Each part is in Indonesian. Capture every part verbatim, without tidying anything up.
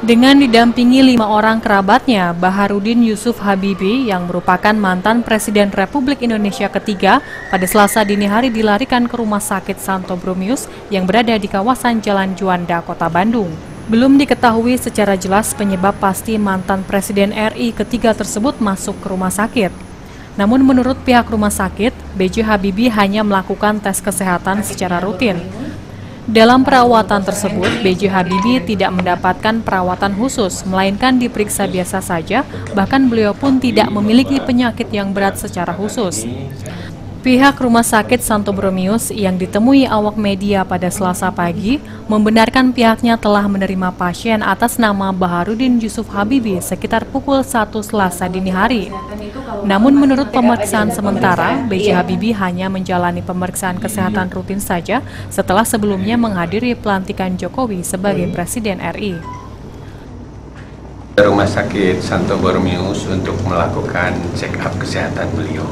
Dengan didampingi lima orang kerabatnya, Baharudin Yusuf Habibie yang merupakan mantan Presiden Republik Indonesia ketiga pada Selasa dini hari dilarikan ke Rumah Sakit Santo Bromius yang berada di kawasan Jalan Juanda, Kota Bandung. Belum diketahui secara jelas penyebab pasti mantan Presiden R I ketiga tersebut masuk ke rumah sakit. Namun menurut pihak rumah sakit, B J Habibie hanya melakukan tes kesehatan secara rutin. Dalam perawatan tersebut, B J Habibie tidak mendapatkan perawatan khusus, melainkan diperiksa biasa saja, bahkan beliau pun tidak memiliki penyakit yang berat secara khusus. Pihak Rumah Sakit Santo Bromius yang ditemui awak media pada Selasa pagi membenarkan pihaknya telah menerima pasien atas nama Baharudin Yusuf Habibie sekitar pukul satu Selasa dini hari. Namun menurut pemeriksaan sementara, B J Habibie hanya menjalani pemeriksaan kesehatan rutin saja setelah sebelumnya menghadiri pelantikan Jokowi sebagai Presiden R I. Rumah Sakit Santo Bromius untuk melakukan check up kesehatan beliau.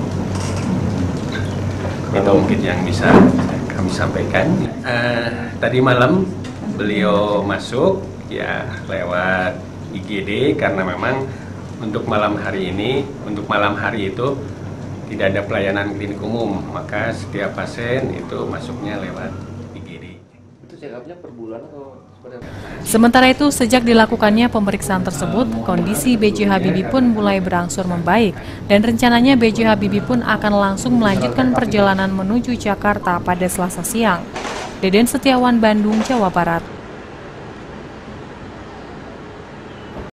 Itu mungkin yang bisa kami sampaikan. Uh, tadi malam beliau masuk ya lewat I G D karena memang untuk malam hari ini, untuk malam hari itu tidak ada pelayanan klinik umum, maka setiap pasien itu masuknya lewat I G D. Itu check up-nya per bulan atau seperti apa? Sementara itu, sejak dilakukannya pemeriksaan tersebut, kondisi B J Habibie pun mulai berangsur membaik dan rencananya B J Habibie pun akan langsung melanjutkan perjalanan menuju Jakarta pada Selasa siang. Deden Setiawan, Bandung, Jawa Barat.